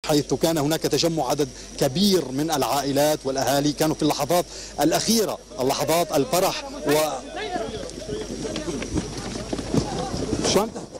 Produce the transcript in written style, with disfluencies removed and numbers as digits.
حيث كان هناك تجمع عدد كبير من العائلات والأهالي. كانوا في اللحظات الأخيرة، اللحظات الفرح شو انت؟